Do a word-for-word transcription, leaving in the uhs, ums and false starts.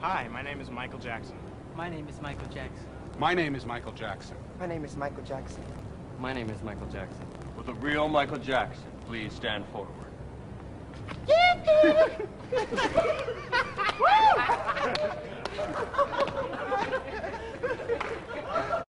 Hi, my name is Michael Jackson. My name is Michael Jackson. My name is Michael Jackson. My name is Michael Jackson. My name is Michael Jackson. Will the real Michael Jackson please stand forward?